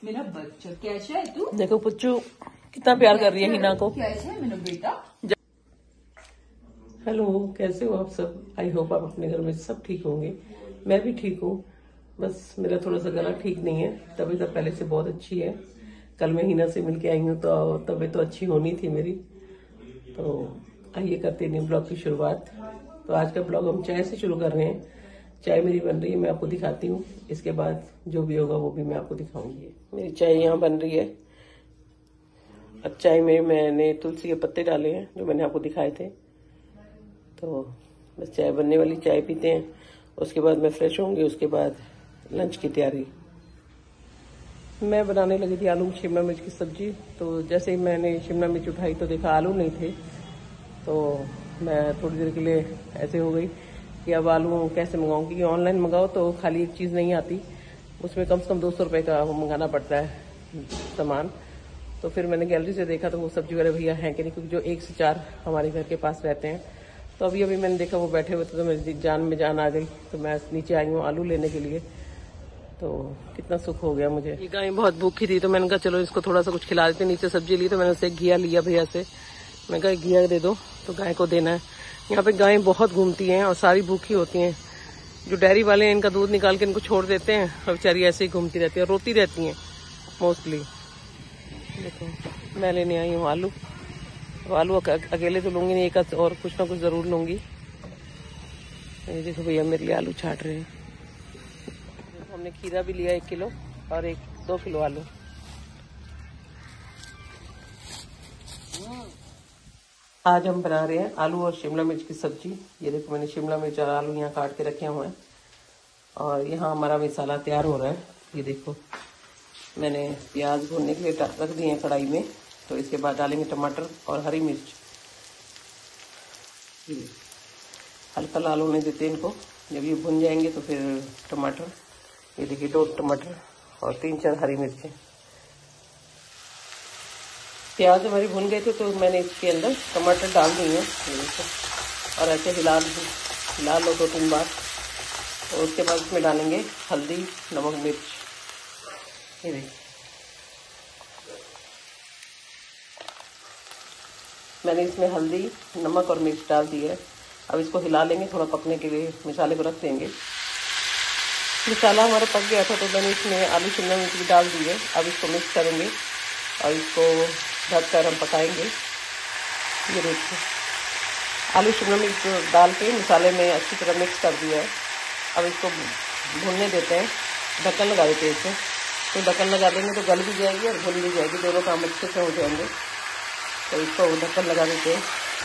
मेरा बच्चा कैसा है तू? देखो पुच्चू कितना प्यार कर रही है हिना को। कैसा है मेरा बेटा? हेलो, कैसे हो आप सब? आई होप आप अपने घर में सब ठीक होंगे। मैं भी ठीक हूँ, बस मेरा थोड़ा सा गला ठीक नहीं है। तबीयत तो पहले से बहुत अच्छी है। कल मैं हिना से मिलके आई हूँ तो तबीयत तो अच्छी होनी थी मेरी। तो आइए करते हैं ब्लॉग की शुरुआत। तो आज का ब्लॉग हम चाय से शुरू कर रहे हैं। चाय मेरी बन रही है, मैं आपको दिखाती हूँ। इसके बाद जो भी होगा वो भी मैं आपको दिखाऊंगी। मेरी चाय यहाँ बन रही है। अब चाय में मैंने तुलसी के पत्ते डाले हैं जो मैंने आपको दिखाए थे। तो बस चाय बनने वाली, चाय पीते हैं, उसके बाद मैं फ्रेश होंगी। उसके बाद लंच की तैयारी। मैं बनाने लगी थी आलू शिमला मिर्च की सब्जी। तो जैसे ही मैंने शिमला मिर्च उठाई तो देखा आलू नहीं थे। तो मैं थोड़ी देर के लिए ऐसे हो गई कि अब आलू कैसे मंगाऊं, क्योंकि ऑनलाइन मंगाओ तो खाली एक चीज़ नहीं आती, उसमें कम से कम 200 रुपये का मंगाना पड़ता है सामान। तो फिर मैंने गैलरी से देखा तो वो सब्जी वाले भैया हैं कि नहीं, क्योंकि जो 1 से 4 हमारे घर के पास रहते हैं। तो अभी मैंने देखा वो बैठे हुए थे तो मेरी जान में जान आ गई। तो मैं नीचे आई हूँ आलू लेने के लिए। तो कितना सुख हो गया मुझे। ये गाय बहुत भूखी थी तो मैंने कहा चलो इसको थोड़ा सा कुछ खिला देते। नीचे सब्जी ली तो मैंने उससे घिया लिया भैया से। मैं कहा घिया दे दो, तो गाय को देना है। यहाँ पे गायें बहुत घूमती हैं और सारी भूखी होती हैं। जो डेयरी वाले हैं इनका दूध निकाल के इनको छोड़ देते हैं और बेचारी ऐसे ही घूमती रहती है, रोती रहती हैं मोस्टली। देखो मैं लेने आई हूँ आलू। तो आलू अकेले तो लूंगी नहीं, एक और कुछ ना कुछ जरूर लूंगी। ये देखो भैया मेरे लिए आलू छाट रहे हैं। हमने खीरा भी लिया 1 किलो और 2 किलो आलू। आज हम बना रहे हैं आलू और शिमला मिर्च की सब्जी। ये देखो मैंने शिमला मिर्च और आलू यहाँ काट के रखे हुए हैं और यहाँ हमारा मसाला तैयार हो रहा है। ये देखो मैंने प्याज भूनने के लिए रख दिए हैं कढ़ाई में। तो इसके बाद डालेंगे टमाटर और हरी मिर्च। हल्का लाल होने देते हैं इनको। जब ये भुन जाएंगे तो फिर टमाटर, ये देखिए 2 टमाटर और 3-4 हरी मिर्चें। प्याज हमारी भुन गए थे तो मैंने इसके अंदर टमाटर डाल दिए हैं और ऐसे हिला लो 2-3 बार। और उसके बाद इसमें डालेंगे हल्दी, नमक, मिर्च। ये देखिए मैंने इसमें हल्दी, नमक और मिर्च डाल दी है। अब इसको हिला लेंगे, थोड़ा पकने के लिए मसाले को रख देंगे। मसाला हमारा पक गया था तो मैंने इसमें आलू शिमला मिर्च भी डाल दी है। अब इसको मिक्स करेंगे और इसको ढककर हम पकाएंगे। ये देखिए आलू शिमला मिर्च डाल के मसाले में अच्छी तरह मिक्स कर दिया है। अब इसको भूनने देते हैं, ढक्कन लगा देते हैं इसे। तो ढक्कन लगा देंगे तो गल भी जाएगी और भून भी जाएगी, दोनों काम अच्छे से हो जाएंगे। तो इसको ढक्कन लगा देते हैं।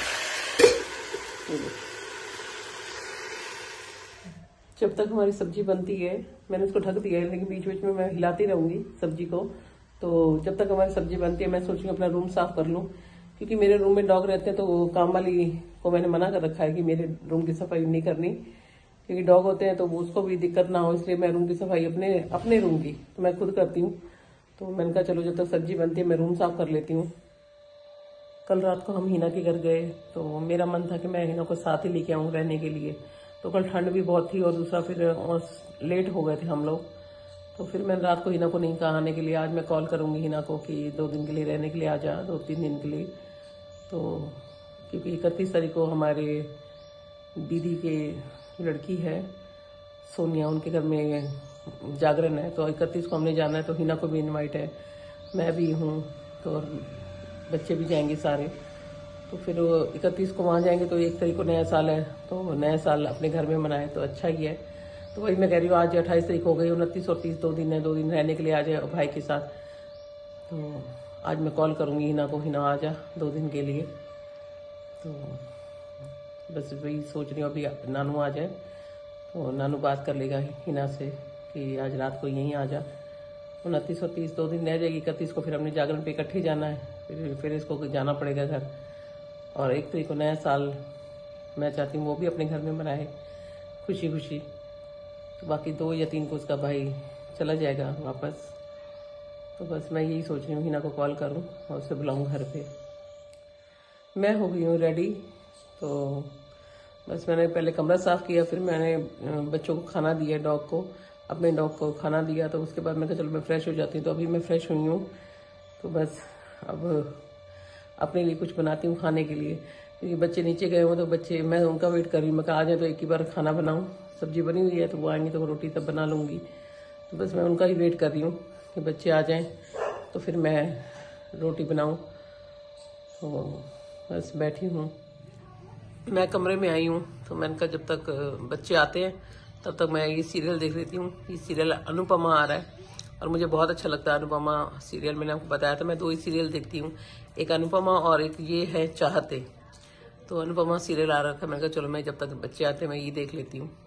जब तक हमारी सब्जी बनती है, मैंने इसको ढक दिया है, लेकिन बीच बीच में मैं हिलाती रहूंगी सब्जी को। तो जब तक हमारी सब्जी बनती है मैं सोच रही हूँ अपना रूम साफ कर लूँ, क्योंकि मेरे रूम में डॉग रहते हैं। तो काम वाली को मैंने मना कर रखा है कि मेरे रूम की सफाई नहीं करनी, क्योंकि डॉग होते हैं तो उसको भी दिक्कत ना हो, इसलिए मैं रूम की सफाई अपने रूम की तो मैं खुद करती हूँ। तो मैंने कहा चलो जब तक सब्जी बनती है मैं रूम साफ कर लेती हूँ। कल रात को हम हिना के घर गए तो मेरा मन था कि मैं हिना को साथ ही लेके आऊँ रहने के लिए। तो कल ठंड भी बहुत थी और दूसरा फिर लेट हो गए थे हम लोग। तो फिर मैंने रात को हिना को नहीं कहा आने के लिए। आज मैं कॉल करूंगी हिना को कि 2 दिन के लिए रहने के लिए आ जा, 2-3 दिन के लिए। तो क्योंकि 31 तारीख को हमारे दीदी के लड़की है सोनिया, उनके घर में जागरण है। तो 31 को हमने जाना है। तो हिना को भी इन्वाइट है, मैं भी हूँ, तो बच्चे भी जाएंगे सारे। तो फिर 31 को वहाँ जाएंगे तो 1 तारीख को नया साल है, तो नया साल अपने घर में मनाए तो अच्छा ही है। तो वही मैं कह रही हूँ, आज 28 तारीख हो गई, 29 और 30 2 दिन है, 2 दिन रहने के लिए आ जाए भाई के साथ। तो आज मैं कॉल करूँगी हिना को, हिना आ जा 2 दिन के लिए। तो बस वही सोच रही हूँ अभी नानू आ जाए तो नानू बात कर लेगा हिना से कि आज रात को यहीं आ जा। 29 और 30 2 दिन रह जाएगी। 31 को फिर हमने जागरण पे इकट्ठे जाना है, फिर इसको जाना पड़ेगा घर। और 1 तारीख को नया साल मैं चाहती हूँ वो भी अपने घर में मनाए खुशी खुशी। तो बाकी 2 या 3 को उसका भाई चला जाएगा वापस। तो बस मैं यही सोच रही हूँ हिना को कॉल करूँ और उसे बुलाऊँ घर पे। मैं हो गई हूँ रेडी। तो बस मैंने पहले कमरा साफ़ किया, फिर मैंने बच्चों को खाना दिया, डॉग को। अपने डॉग को खाना दिया, तो उसके बाद मैं कहा चलो मैं फ्रेश हो जाती हूँ। तो अभी मैं फ्रेश हुई हूँ, तो बस अब अपने लिए कुछ बनाती हूँ खाने के लिए, क्योंकि बच्चे नीचे गए हुए, तो बच्चे मैं उनका वेट कर रही हूँ। मैं कहा आ जाए तो एक ही बार खाना बनाऊँ, सब्जी बनी हुई है तो वो आएंगे तो रोटी तब बना लूँगी। तो बस मैं उनका ही वेट कर रही हूँ कि बच्चे आ जाएं तो फिर मैं रोटी बनाऊँ। तो बस बैठी हूँ, मैं कमरे में आई हूँ। तो मैंने कहा जब तक बच्चे आते हैं तब तक मैं ये सीरियल देख लेती हूँ। ये सीरियल अनुपमा आ रहा है और मुझे बहुत अच्छा लगता है अनुपमा सीरियल। मैंने आपको बताया था मैं 2 ही सीरियल देखती हूँ, एक अनुपमा और एक ये है चाहते। तो अनुपमा सीरियल आ रहा था, मैंने कहा चलो मैं जब तक बच्चे आते हैं मैं ये देख लेती हूँ।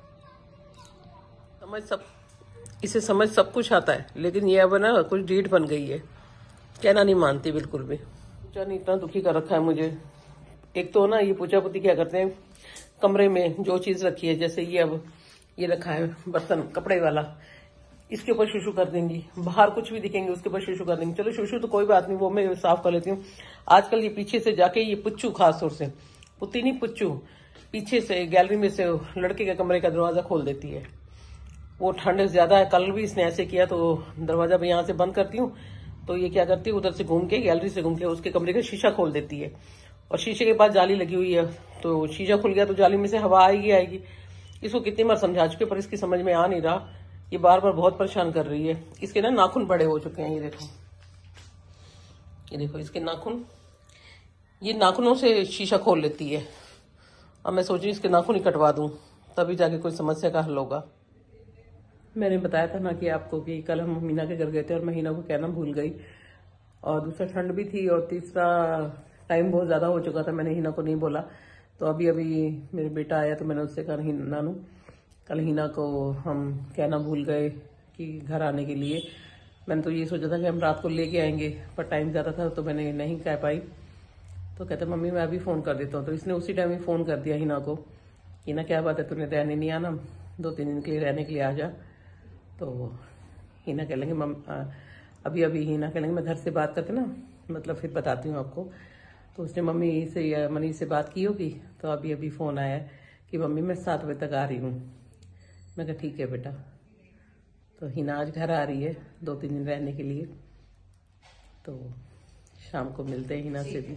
इसे समझ सब कुछ आता है, लेकिन ये अब ना कुछ डीठ बन गई है, कहना नहीं मानती बिल्कुल भी। पूजा ने इतना दुखी कर रखा है मुझे। एक तो ना ये पूजा पुती क्या करते हैं, कमरे में जो चीज रखी है, जैसे ये अब ये रखा है बर्तन कपड़े वाला, इसके ऊपर शुशु कर देंगी। बाहर कुछ भी दिखेंगे उसके ऊपर शुशु कर देंगी। चलो शुशु तो कोई बात नहीं, वो मैं साफ कर लेती हूँ। आजकल ये पीछे से जाके ये पुच्चू, खास तौर से पुत्ती नहीं पुच्चू, पीछे से गैलरी में से लड़के के कमरे का दरवाजा खोल देती है। वो ठंड ज्यादा है, कल भी इसने ऐसे किया, तो दरवाजा भी यहाँ से बंद करती हूँ तो ये क्या करती है, उधर से घूम के गैलरी से घूम के उसके कमरे का शीशा खोल देती है। और शीशे के पास जाली लगी हुई है, तो शीशा खुल गया तो जाली में से हवा आएगी। इसको कितनी बार समझा चुके पर इसकी समझ में आ नहीं रहा। ये बार बार बहुत परेशान कर रही है। इसके ना नाखून बड़े हो चुके हैं, ये देखो, ये देखो इसके नाखून, ये नाखूनों से शीशा खोल लेती है। अब मैं सोच रही हूँ इसके नाखून ही कटवा दूं, तभी जाके कोई समस्या का हल होगा। मैंने बताया था ना कि आपको कि कल हम मीना के घर गए थे और मैं हीना को कहना भूल गई, और दूसरा ठंड भी थी, और तीसरा टाइम बहुत ज्यादा हो चुका था, मैंने हीना को नहीं बोला। तो अभी मेरे बेटा आया तो मैंने उससे कहा नानू कल हीना को हम कहना भूल गए कि घर आने के लिए। मैंने तो ये सोचा था कि हम रात को लेके आएंगे, पर टाइम ज्यादा था तो मैंने नहीं कह पाई। तो कहते मम्मी मैं अभी फोन कर देता हूँ। तो इसने उसी टाइम ही फोन कर दिया हीना को, हीना क्या बात है तूने रहने नहीं आना, 2-3 दिन के लिए रहने के लिए आ जा। तो हीना कह लेंगे अभी हीना कह लेंगे मैं घर से बात करके ना, मतलब फिर बताती हूँ आपको। तो उसने मम्मी से या मनीष से बात की होगी, तो अभी फोन आया कि मम्मी मैं 7 बजे तक आ रही हूँ। मैं कहा ठीक है बेटा। तो हीना आज घर आ रही है 2-3 दिन रहने के लिए, तो शाम को मिलते हैं हीना से भी।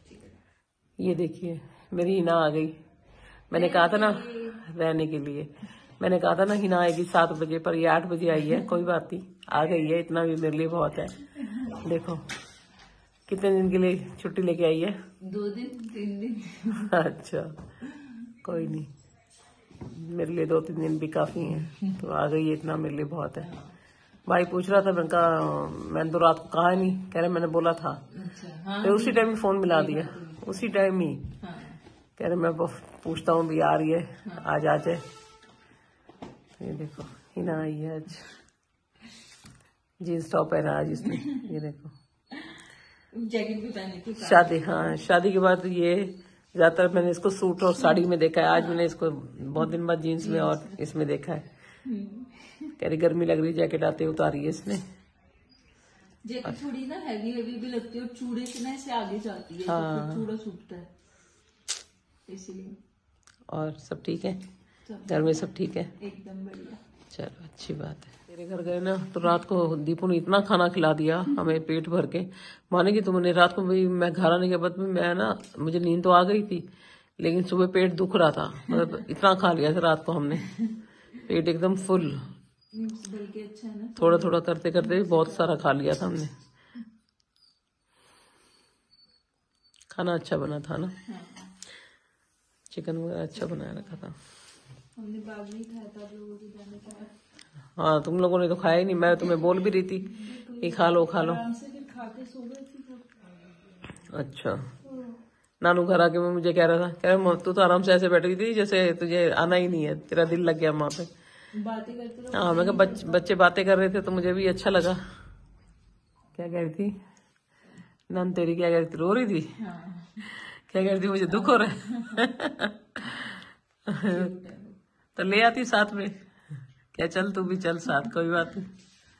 ये देखिए मेरी हीना आ गई, मैंने कहा था ना रहने के लिए, मैंने कहा था ना हीना आएगी 7 बजे, पर ये 8 बजे आई है। कोई बात नहीं, आ गई है, इतना भी मेरे लिए बहुत है। देखो कितने दिन के लिए छुट्टी लेके आई है? 2 दिन 3 दिन। अच्छा कोई नहीं, मेरे लिए 2-3 दिन भी काफी हैं। तो आ गई है, इतना मेरे लिए बहुत है। भाई पूछ रहा था, मैंने कहा मैंने तो रात को कहा नहीं, कह रहे मैंने बोला था। अच्छा, फिर उसी टाइम ही फोन मिला दिया, उसी टाइम ही कह रहे मैं पूछता हूँ भी आ रही है, आज आ जाए। ये देखो हीना आई है आज, जीन्स टॉप पहना आज इसने। ये देखो जैकेट भी पहनी थी शादी, हाँ शादी के बाद ये ज्यादातर मैंने इसको सूट और साड़ी में देखा है। आज मैंने इसको बहुत दिन बाद जीन्स में और इसमें देखा है। कह रही गर्मी लग रही, जैकेट आते उतारी है इसने। जैकेट थोड़ी ना हैवी भी लगती है और चूड़े से ना ऐसे आगे जाती है, हाँ। तो चूड़ा सूखता है इसीलिए। और सब ठीक है घर में? सब ठीक है एकदम बढ़िया। चलो अच्छी बात है। तेरे घर गए ना तो रात को दीपू ने इतना खाना खिला दिया हमें पेट भर के, माने कि तुमने रात को भी, मैं घर आने के बाद में मैं ना, मुझे नींद तो आ गई थी लेकिन सुबह पेट दुख रहा था, मतलब इतना खा लिया था रात को हमने, पेट एकदम फुल। बल्कि अच्छा है ना, थोड़ा थोड़ा करते करते बहुत सारा खा लिया था हमने। खाना अच्छा बना था ना, चिकन वगैरह अच्छा बनाया रखा था। हमने बाग नहीं खाया था, लोगों के जाने के बाद। हाँ तुम लोगों ने तो खाया ही नहीं, मैं तुम्हें बोल भी रही थी कि खा लो खा लो। आराम से फिर खा के सो गए थे। अच्छा नानू घर आके मैं मुझे कह रहा था, कह रहा तू तो आराम से ऐसे बैठ गई थी जैसे तुझे आना ही नहीं है, तेरा दिल लग गया वहां पे। बातें करते रहो। हाँ मैं कहा बच्चे बातें कर रहे थे तो मुझे भी अच्छा लगा। क्या कह रही थी नन तेरी? क्या कह रही थी? रो रही थी? क्या कह रही थी? मुझे दुख हो रहा है। तो ले आती साथ में, क्या चल तू भी चल साथ, कोई बात नहीं।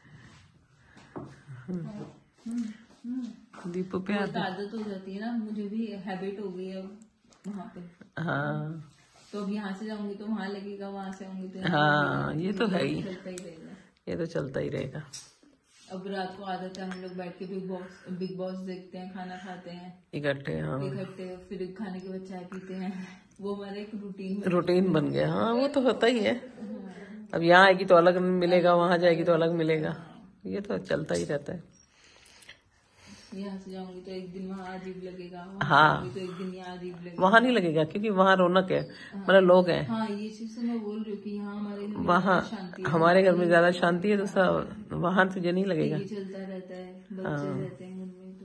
दीपू पे बहुत आदत हो जाती है ना, मुझे भी हैबिट हो गई है वहाँ पे। हाँ तो अब यहाँ से जाऊंगी तो वहां लगेगा, वहां से आऊंगी तो यहाँ हाँ लगेगा। ये तो है ही, चलता ही रहेगा। ये तो चलता ही रहेगा। अब रात को आदत है हम लोग बैठ के बिग बॉस देखते हैं, खाना खाते हैं इकट्ठे, हाँ इकट्ठे, फिर खाने के बाद चाय पीते हैं। वो हमारा एक रूटीन बन गया। हाँ वो तो होता ही है। अब यहाँ आएगी तो अलग मिलेगा, वहां जाएगी तो अलग मिलेगा, ये तो चलता ही रहता है। यहाँ से जाऊंगी तो एक दिन वहाँ अजीब लगेगा, हाँ जाऊंगी तो एक दिन यहाँ अजीब लगेगा। वहां नहीं लगेगा क्योंकि वहां रौनक है, मतलब लोग हैं। हाँ ये चीज तो मैं बोल रही हूँ कि यहाँ हमारे घर में वहाँ शांति है, हमारे घर में ज्यादा शांति है, तो सब वहां तुझे नहीं लगेगा। ये चलता रहता है, बच्चे रहते हैं घर में, तो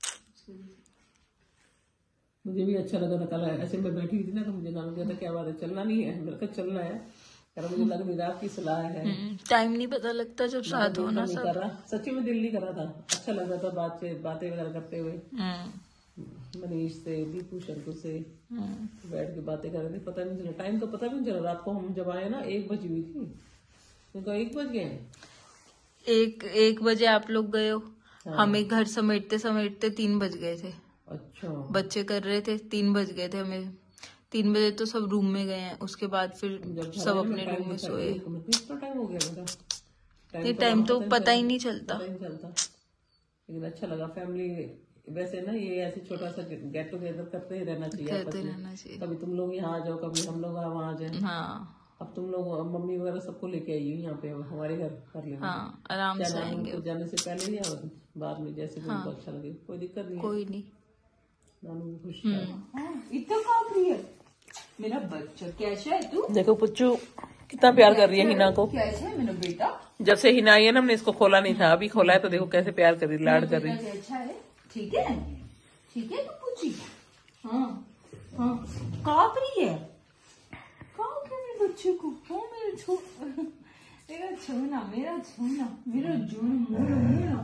मुझे भी अच्छा लगा था कल, ऐसे मैं बैठी हुई थी ना तो मुझे नाम दिया था क्या बात है चलना नहीं है, मेरे को चलना है। मुझे लग नहीं रहा आपकी सलाह है, टाइम नहीं पता लगता जब साथ हो ना नहीं कर रहा, सच्ची में दिल नहीं कर रहा था, अच्छा लग रहा था बातें वगैरह करते हुए मनीष से, दीपू शंकर से बैठ के बातें कर रहे थे। पता नहीं चला टाइम का, पता भी नहीं चला। रात को हम जब आए ना 1 बजी हुई थी, उनका 1 बज गए। एक बजे आप लोग गए हो, हमें घर समेटते समेटते 3 बज गए थे। अच्छा बच्चे कर रहे थे, 3 बज गए थे हमें। 3 बजे तो सब रूम में गए हैं, उसके बाद फिर सब अपने रूम में सोए। टाइम हो गया बेटा, ये टाइम तो पता ही नहीं चलता। लेकिन अच्छा लगा। फैमिली वैसे ना ये ऐसे छोटा सा गेट टुगेदर करते ही रहना चाहिए, करते रहना चाहिए। कभी तुम लोग यहाँ आ जाओ, कभी हम लोग वहाँ आ जाए। हाँ अब तुम लोग मम्मी वगैरह सबको लेके आई हो यहाँ पे हमारे घर कर लेना। हाँ आराम से आएंगे, तो जाने से पहले ही या बाद में, जैसे भी उनको अच्छा लगे, कोई दिक्कत नहीं है। कोई नहीं। नानू भी खुश है। इतना काफी है मेरा बच्चा। कैसा है तू? देखो पुच्चू कितना प्यार कर रही है हिना को। कैसा है मेरा बेटा? जब से हिना आई है ना, हमने इसको खोला नहीं था, अभी खोला है तो देखो कैसे प्यार कर रही, लाड कर रही। अच्छा है, ठीक है, ठीक है। तो पूछी हाँ हाँ काप रही है, काप के मेरे बच्चे को। हाँ मेरा छोना, मेरा छोना, मेरा जोना, मेरा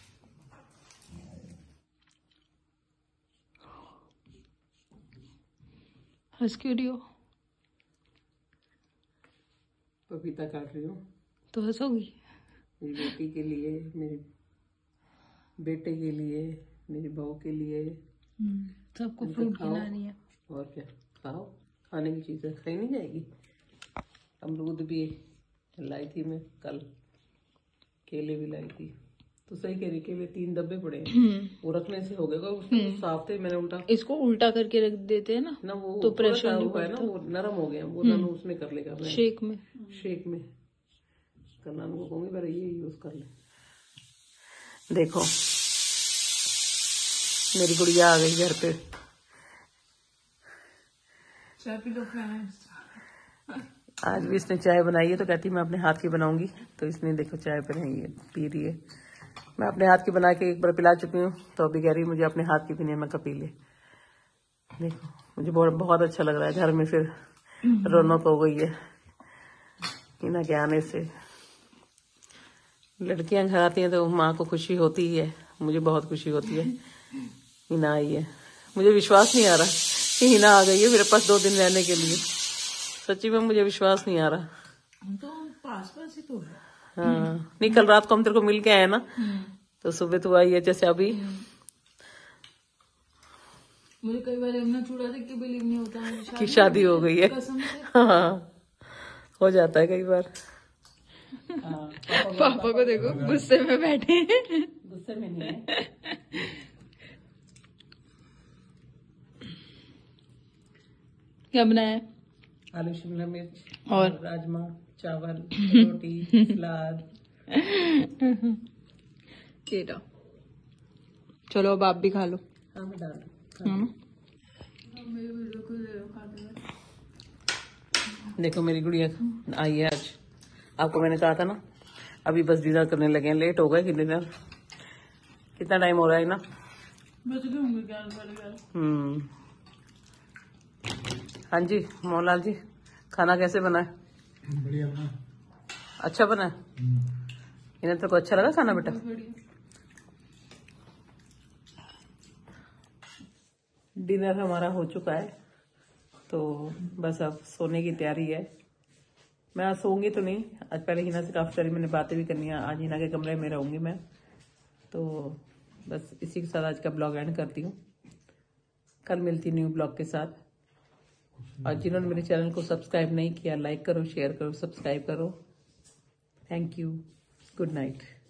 हंस क्यों रही हो? पपीता काट रही हूँ तो हंसोगी? मेरी बेटी के लिए, मेरे बेटे के लिए, मेरी बहू के लिए, सबको फ्रूट खिलानी है। और क्या, खाओ, खाने की चीजें खाई नहीं जाएगी। अमरूद भी लाई थी मैं कल, केले भी लाई थी। तो सही कह रही, केले 3 डब्बे पड़े हैं, वो रखने से हो गएगा। उसको साफ थे, मैंने उल्टा, इसको उल्टा करके रख देते हैं ना वो तो प्रेशर नहीं हुआ है ना, वो नरम हो गया। वो नानू उसमें कर लेगा, मैं शेक में कल नानू को कहूंगी पर ये यूज कर ले। देखो मेरी गुड़िया आ गई घर पे। चाय पी लो फ्रेंड्स। आज भी इसने चाय बनाई है तो कहती मैं अपने हाथ की बनाऊंगी, तो इसने देखो चाय पी रही है। मैं अपने हाथ की बना के एक बार पिला चुकी हूँ, तो अभी कह रही मुझे अपने हाथ की पीनी है, मैं कब पी ले। देखो मुझे बहुत अच्छा लग रहा है, घर में फिर रौनक हो गई है हिना के आने से। लड़कियां घर आती हैं तो माँ को खुशी होती ही है, मुझे बहुत खुशी होती है हिना आई है। मुझे विश्वास नहीं आ रहा कि हिना आ गई है मेरे पास 2 दिन रहने के लिए, सच्ची में मुझे विश्वास नहीं आ रहा। तो पास ही तो है। हाँ नहीं, कल रात को हम तेरे को मिल के आए ना, तो सुबह तू आई है, जैसे अभी। मुझे कई बार यमुना चूड़ा देख के बिलीव नहीं होता कि शादी हो गई है। कसम से। हाँ हो जाता है कई बार। पापा को देखो गुस्से में बैठे हैं। गुस्से में नहीं है। क्या बनाया? आलू शिमला मिर्च और राजमा चावल रोटी सलाद। चलो अब आप भी खा लो। हाँ मैं डाल देखो मेरी गुड़िया आई है आज। आपको मैंने कहा था ना, अभी बस डिनर करने लगे हैं, लेट हो गए कि डिनर। कितना टाइम हो रहा है ना? बच गए होंगे 11। हाँ जी मोहनलाल जी, खाना कैसे बना है? बढ़िया बना। अच्छा बना है? इन्हें तो अच्छा लगा खाना बेटा? डिनर हमारा हो चुका है, तो बस अब सोने की तैयारी है। मैं आज सोऊंगी तो नहीं, आज पहले हिना से काफ़ी सारी मैंने बातें भी करनी है। आज हिना के कमरे में रहूंगी मैं, तो बस इसी के साथ आज का ब्लॉग एंड करती हूँ। कल मिलती न्यू ब्लॉग के साथ। और जिन्होंने मेरे चैनल को सब्सक्राइब नहीं किया, लाइक करो, शेयर करो, सब्सक्राइब करो। Thank you. Good night.